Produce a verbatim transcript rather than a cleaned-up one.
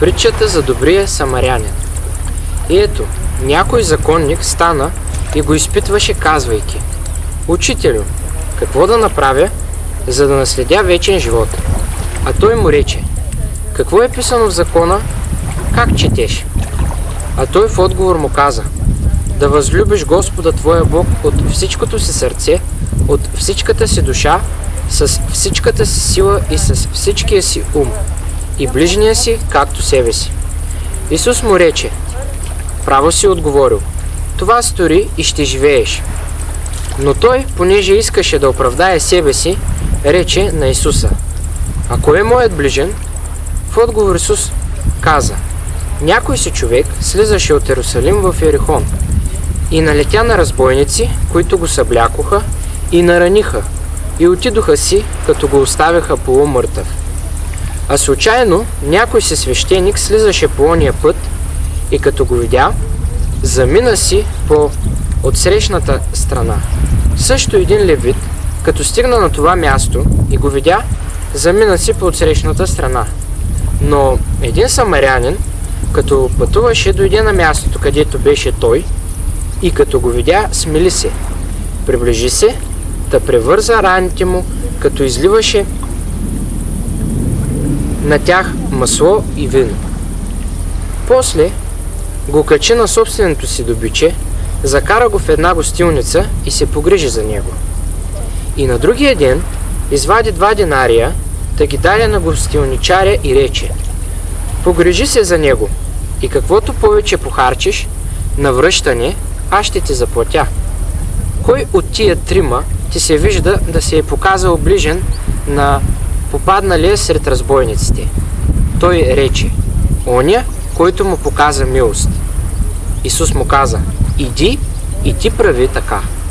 Притчата за добрия самарянин. И ето, някой законник стана и го изпитваше, казвайки: „Учителю, какво да направя, за да наследя вечен живот?“ А той му рече: „Какво е писано в закона? Как четеш?“ А той в отговор му каза: „Да възлюбиш Господа твоя Бог от всичкото си сърце, от всичката си душа, с всичката си сила и с всичкия си ум, и ближния си, както себе си.“ Исус му рече: „Право си отговорил, това стори и ще живееш.“ Но той, понеже искаше да оправдае себе си, рече на Исуса: „А кой е моят ближен?“ В отговор Исус каза: „Някой си човек слизаше от Иерусалим в Ерихон и налетя на разбойници, които го съблякоха и нараниха, и отидоха си, като го оставяха полумъртъв. А случайно някой си свещеник слизаше по ония път и като го видя, замина си по отсрещната страна. Също един левит, като стигна на това място и го видя, замина си по отсрещната страна. Но един самарянин, като пътуваше, дойде на мястото, където беше той, и като го видя, смили се, приближи се, да превърза раните му, като изливаше на тях масло и вино. После го качи на собственото си добиче, закара го в една гостилница и се погрижи за него. И на другия ден извади два динария, да ги даде на гостилничаря и рече: „Погрижи се за него и каквото повече похарчиш, на връщане аз ще ти заплатя.“ Кой от тия трима ти се вижда да се е показал ближен на попадналия сред разбойниците? Той рече: „Оня, който му показа милост.“ Исус му каза: „Иди и ти прави така.“